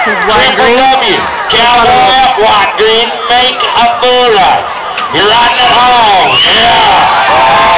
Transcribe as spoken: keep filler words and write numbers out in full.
is Wyatt Triple Green. W. Cowboy up, Wyatt Green. Make a fool of. You're riding it home. Yeah.